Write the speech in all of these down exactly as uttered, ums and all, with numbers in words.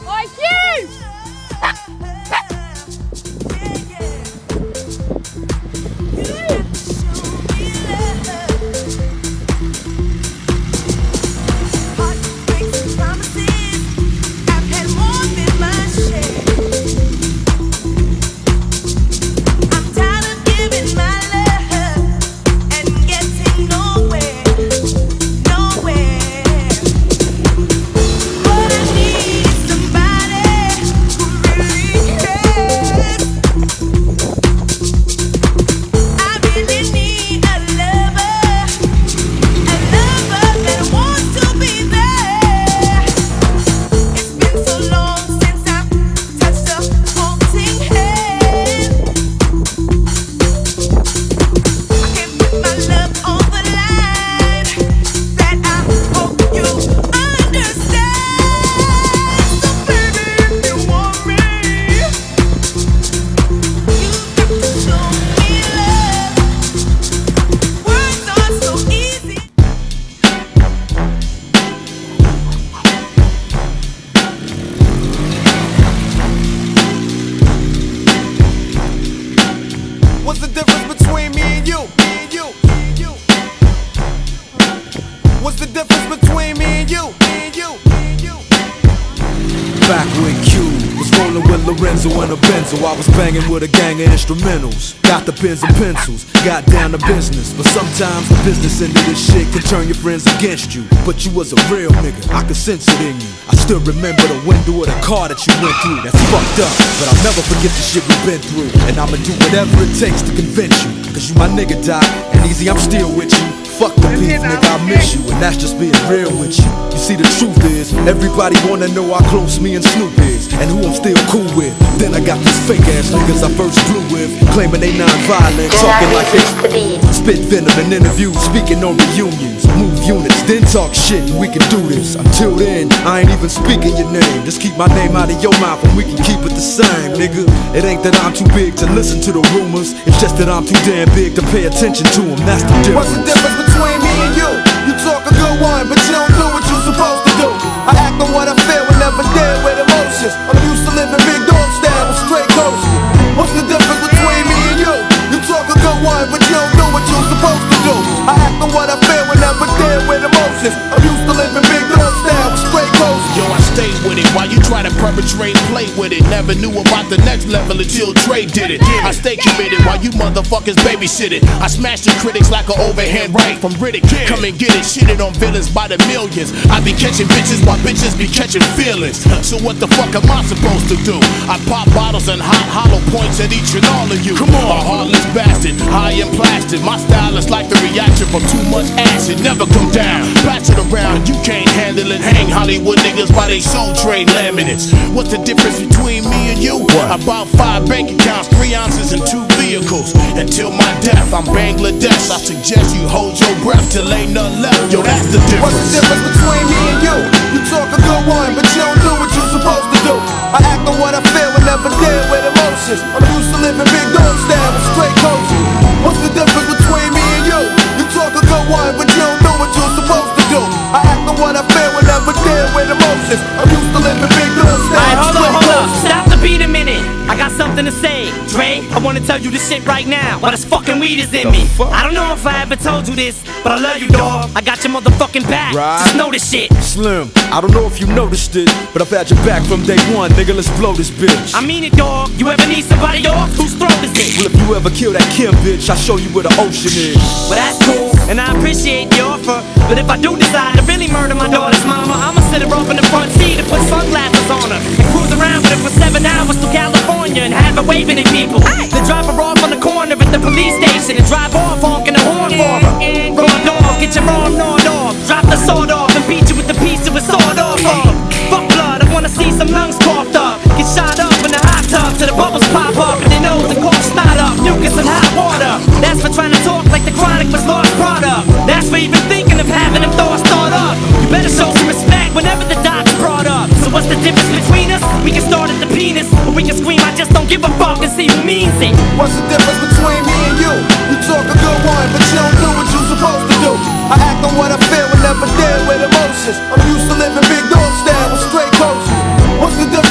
Like you! What's the difference between me and you? Me and you, me and you. What's the difference between me and you? Me and you, me and you. Back when Q was rolling with Lorenzo and a Benzo, I was banging with a gang of instrumentals. Got the pens and pencils, got down to business. But sometimes the business end of this shit can turn your friends against you. But you was a real nigga, I could sense it in you. I still remember the window of the car that you went through. That's fucked up, but I'll never forget the shit we've been through. And I'ma do whatever it takes to convince you. Cause you my nigga, Doc, and easy, I'm still with you. Fuck the beef, nigga, I miss you, and that's just being real with you. You see, the truth is, everybody wanna know how close me and Snoop is, and who I'm still cool with. Then I got these fake ass niggas I first flew with, claiming they non-violent, talking like they spit venom in interviews, speaking on reunions, move units, then talk shit, and we can do this. Until then, I ain't even speaking your name. Just keep my name out of your mouth, and we can keep it the same, nigga. It ain't that I'm too big to listen to the rumors, it's just that I'm too damn big to pay attention to them. That's the difference. What's the difference between me and you? You talk a good one, but you don't do what you're supposed to do. I act on what I feel and never deal with emotions. I'm used to living big dog style with straight coasting. What's the difference between me and you? You talk a good one, but you don't do what you're supposed to do. I act on what I feel and never deal with emotions. I'm used to living big dog style with straight coasting. Yo, I stay with it while you try to perpetrate and play with it. Never knew about the next level until Trey did it. I stay committed while you motherfuckers babysit it. I smash the critics like an overhand right from Riddick. Come and get it, shitted on villains by the millions. I be catching bitches while bitches be catching feelings. So what the fuck am I supposed to do? I pop bottles and hot hollow points at each and all of you. Come on, a heartless bastard, high and plastic. My style is like the reaction from too much acid. Never come down, pass it around, you can't handle it. Hang Hollywood niggas by they soul trade laminates. What's the difference between me and you? About five bank accounts, three ounces and two vehicles. Until my death, I'm Bangladesh. I suggest you hold your breath till ain't none left. Yo, that's the difference. What's the difference between me and you? You talk a good one, but you don't do what you're supposed to do. I act on what I feel and never deal with emotions. I'm used to living big dog style with straight coasting. What's the difference between me and you? You talk a good one, but you don't do what you're supposed to do. I act on what I feel and never deal with emotions. I'm used to living big dog style. Alright, hold up, hold up. Stop the beat a minute. I got something to say. Dre, I wanna tell you this shit right now. Why this fucking weed is in me. I don't know if I ever told you this, but I love you, dog. I got your motherfucking back. Right. Just know this shit. Slim, I don't know if you noticed it, but I've had your back from day one, nigga. Let's blow this bitch. I mean it, dog. You ever need somebody, dog? Whose throat is it? Well, if you ever kill that Kim bitch, I'll show you where the ocean is. Well, that's cool, and I appreciate the offer. But if I do decide to really murder my daughter's mama, I'ma sit her off in the front seat and put sunglasses on her and cruise around with her for seven hours to California and have her waving at people. Then drop her off on the corner at the police station and drive off honking the horn for her. Raw dog, get your arm gnawed off. Drop the sword off and beat you with the piece of a sword off of. Fuck blood, I wanna see some lungs coughed up. Get shot up in the hot tub till the bubbles pop up and their nose and cough snot up. Mucus and hot water. That's for trying to talk like the Chronic was lost product. That's for even thinking of having them thoughts thought up. You better show some respect whenever the doc's brought up. So what's the difference between us? We can start at the penis, or we can scream, I just don't give a fuck, and see who means it. What's the difference between me and you? You talk a good one, but you don't do what you're supposed to do. I act on what I feel and never deal with emotions. I'm used to living big dog style with straight coasting. What's the difference?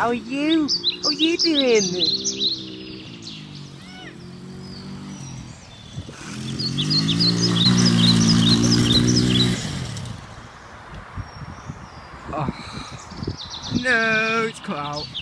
are you? How you doing? Oh. No, it's cut out.